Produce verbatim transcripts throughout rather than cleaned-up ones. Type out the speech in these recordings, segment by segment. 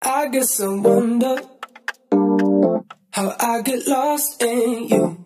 I guess I wonder how I get lost in you.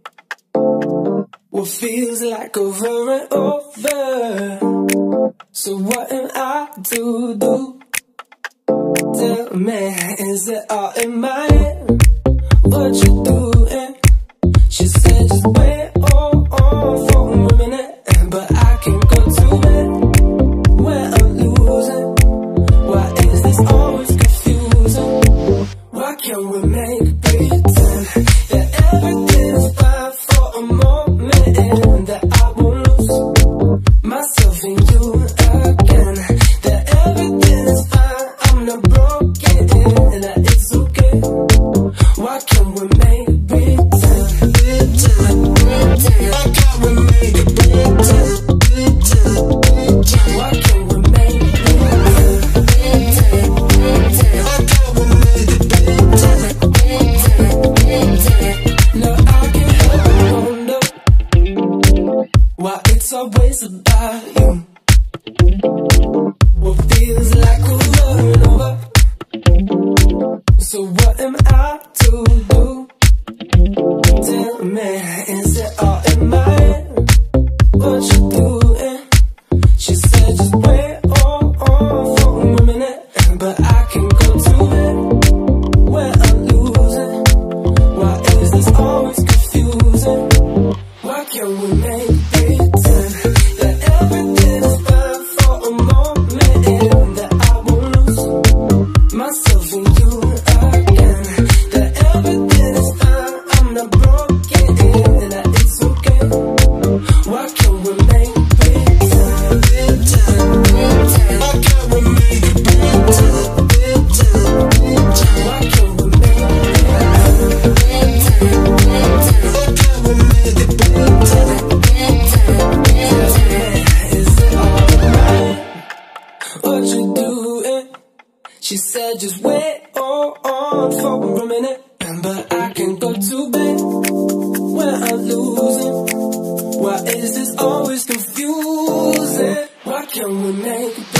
What feels like over and over. So what am I to do? Tell me, is it all in my head? What you doing? She said just wait on, on for a minute, but I can't go to bed when I'm losing. Why is this always confusing? Why can't we make pretend that everything's fine for a moment, and that I won't lose myself in you again? That everything is fine, I'm not broken, and that it's okay. Why can't we make pretend? Pretend, pretend. Why can't we make pretend? Pretend. Why can't we make pretend? Pretend, pretend. Why can't we make pretend? Pretend, pretend. No, I can't help but wonder why it's always about you. What feels like over and over. So what am I to do? Tell me, is it all in my head? What you doing? She said just wait on, on for a minute, but I can't go to bed when I'm losing. Why is this always confusing? Why can't we make pretend that everything is fine for a moment, and that I won't lose myself in you again? That everything is fine, I'm not broken, and that it's okay. Why can't we make pretend? Pretend, pretend. Why can't we make pretend? Pretend, pretend. Why can't we make pretend? Pretend, pretend. Why can't we make pretend? Pretend, pretend. Is it alright? What you doing? She said just wait on, on for a minute, but I can't go to bed when I'm losing. Why is this always confusing? Why can't we make